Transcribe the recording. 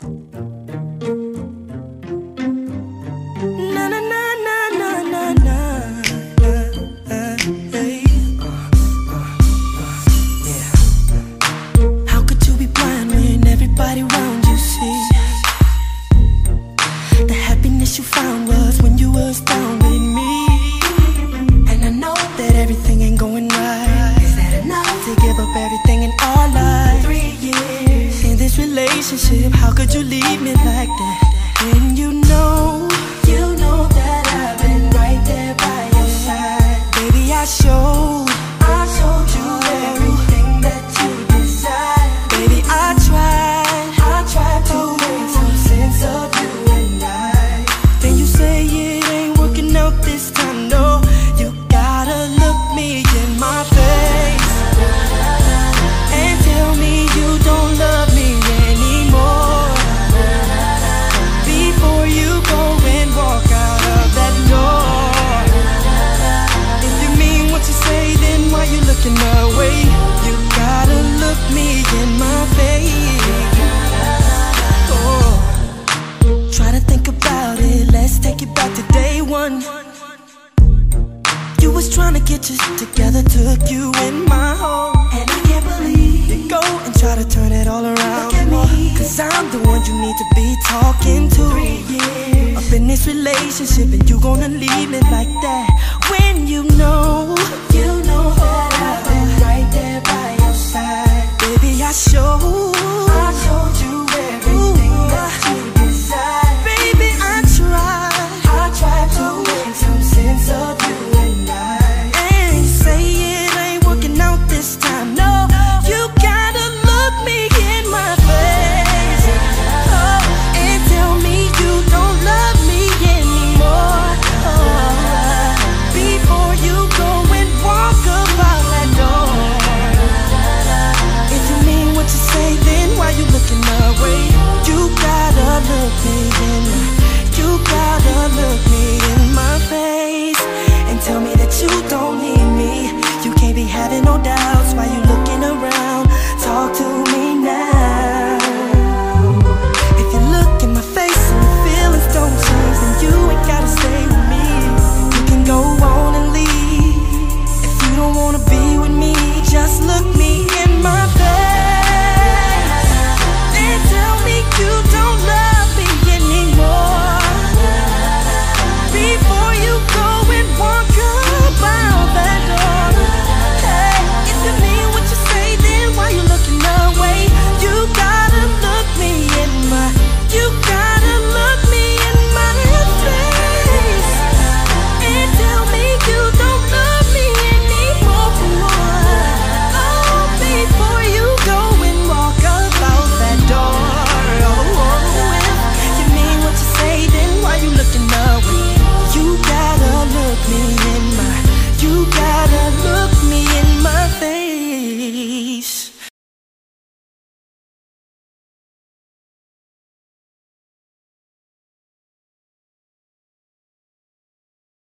Na na na na na na na. Hey. Yeah. How could you be blind when everybody around you sees the happiness you found was when you was down with me? And I know that everything ain't going right. Is that enough to give up everything in our life? 3 years in this relationship, how could you leave me like that? When you know that I've been right there by your side. Baby, I showed you everything that you desire. Baby, I tried to make some sense of you and I. Then you say it ain't working out this time, no. You gotta look me in my face and tell me you don't love me anymore before you go and walk out of that door. If you mean what you say, then why you looking away? You gotta look me in my face. Oh, try to think about it, let's take it back to day one. You was trying to get us together, took you in my home, and I can't believe you go and try to turn it all around. Look at me, cause I'm the one you need to be talking to. 3 years up in this relationship and you gonna leave me like that when you know